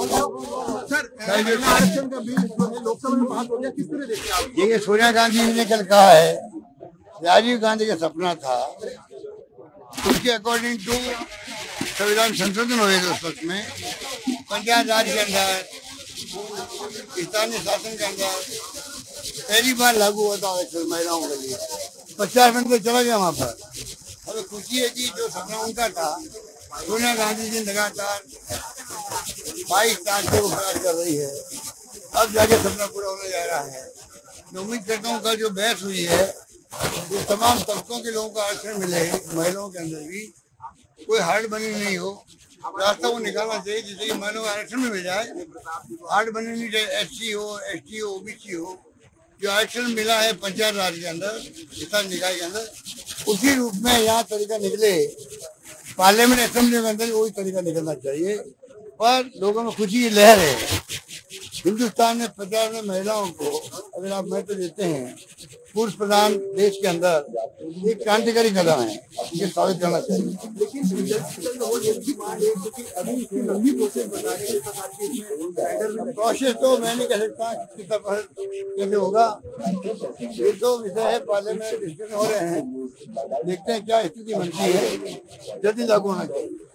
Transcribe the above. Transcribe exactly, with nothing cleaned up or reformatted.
आरक्षण का बिल जो है लोकसभा में पास हो गया, किस तरह देखते हैं आप? देखिए, सोनिया गांधी जी ने कल कहा है राजीव गांधी का सपना था, उसके अकॉर्डिंग टू संविधान संशोधन हुए थे उस वक्त में, पंचायत राज के अंदर स्थानीय शासन के अंदर पहली बार लागू हुआ था आरक्षण महिलाओं के लिए। पचास मिनट तो चला गया वहाँ पर। हमें खुशी है कि जो सपना उनका था, सोनिया गांधी जी लगातार बाईस साल से वो प्रयास कर रही है, अब जाके सपना पूरा होने जा रहा है। मैं उम्मीद करता हूँ कल जो बहस हुई है, जो तमाम तबकों के लोगों को आरक्षण मिले, महिलाओं के अंदर भी कोई हार्ड बनी नहीं हो, रास्ता वो निकालना चाहिए जिससे कि महिलाओं को आरक्षण में मिल जाए। हार्ड बनी नहीं चाहिए, एस सी हो, एस टी हो, ओ बी सी हो। जो आरक्षण मिला है पंचायत राज के अंदर, स्थानीय निकाय के अंदर, उसी रूप में यहाँ तरीका निकले, पार्लियामेंट असेंबली के अंदर वही तरीका निकलना चाहिए। पर लोगों में खुशी की लहर है। हिंदुस्तान में पचास में महिलाओं को अगर आप महत्व देते हैं, पुरुष प्रधान देश के अंदर एक क्रांतिकारी कदम है, ये साबित करना चाहिए। प्रोसेस तो मैं नहीं कह सकता कैसे होगा, ये तो विषय है, पार्लियामेंट डिस्कशन हो रहे हैं, देखते हैं क्या स्थिति बनती है, जल्दी लागू होना चाहिए।